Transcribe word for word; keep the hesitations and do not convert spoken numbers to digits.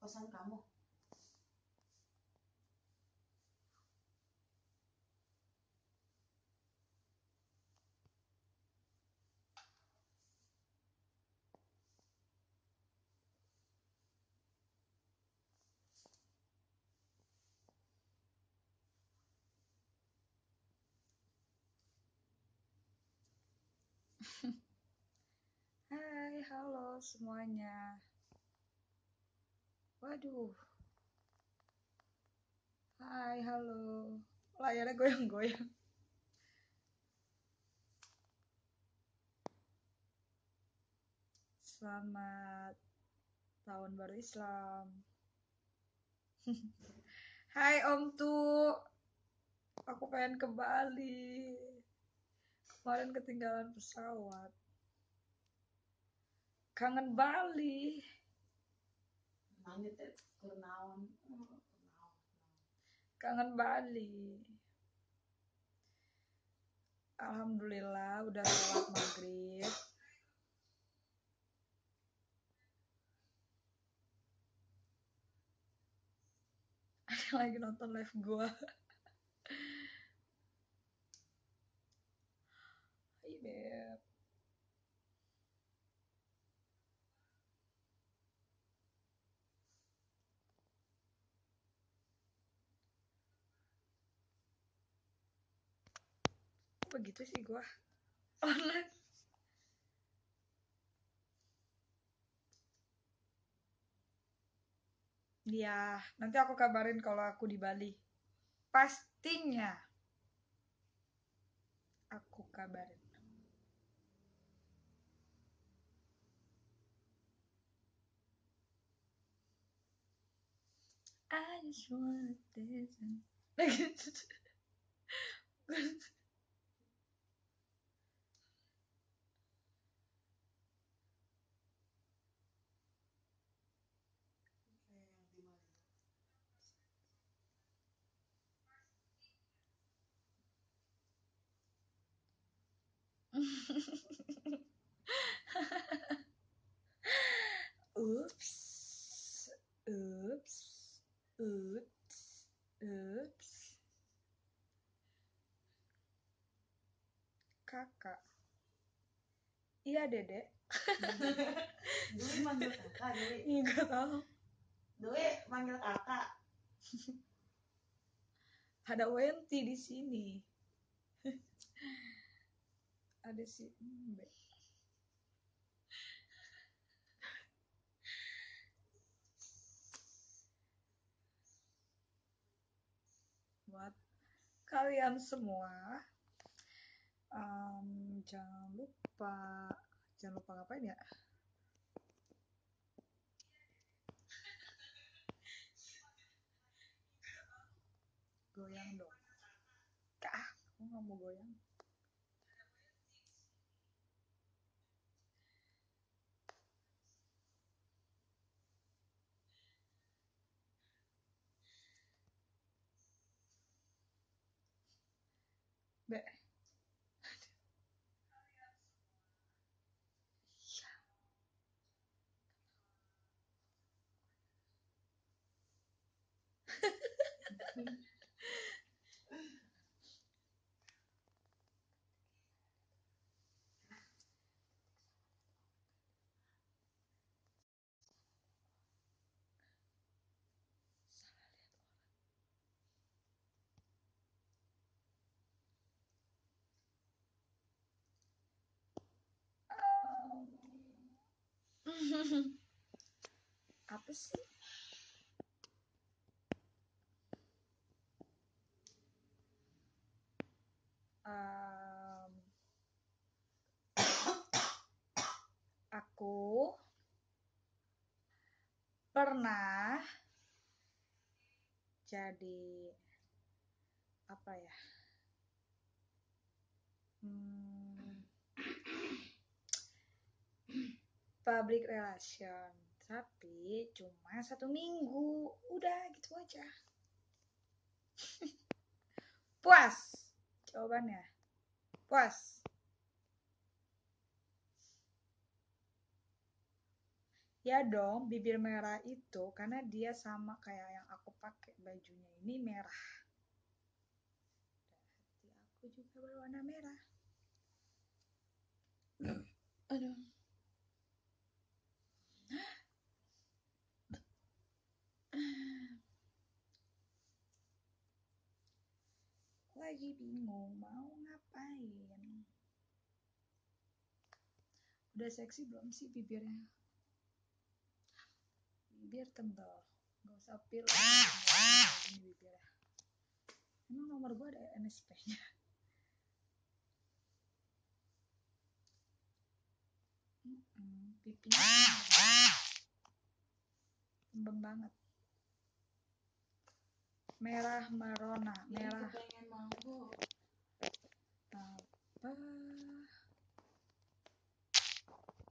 kosan kamu. Hai, halo semuanya. Waduh. Hai, halo. Layarnya goyang-goyang. Selamat Tahun Baru Islam. Hai Om Tu. Aku pengen ke Bali. Kemarin ketinggalan pesawat. Kangen Bali. Nangis teh kurnaon. Kangen Bali. Alhamdulillah udah sholat maghrib. Ada lagi nonton live gua. Hai Beb. Begitu sih gua online. Iya, nanti aku kabarin kalau aku di Bali. Pastinya aku kabarin. I just wanna dance. Oops, oops, oops, oops. Kakak. Iya Dede. Dwi manggil kakak, Dwi. Enggak tahu. Dwi manggil kakak. Ada Wenti di sini. Ada si Mbe. Buat kalian semua, um, jangan lupa, jangan lupa ngapain ya? Goyang dong. Kak, aku nggak mau goyang. Be. Apa sih? Um, aku pernah jadi apa ya? Hmm, public relation, tapi cuma satu minggu. Udah gitu aja. Puas jawabannya. Puas. Ya dong, bibir merah itu karena dia sama kayak yang aku pakai, bajunya ini merah. Dan hati aku juga berwarna merah. Aduh. Lagi bingung mau ngapain. Udah seksi belum sih bibirnya? Bibir tebal, gak usah pil ini bibirnya. Emang nomor gue ada N S P-nya. Mm-mm, pipinya tembem banget. Merah merona, merah. Pengen mabuk. Apa?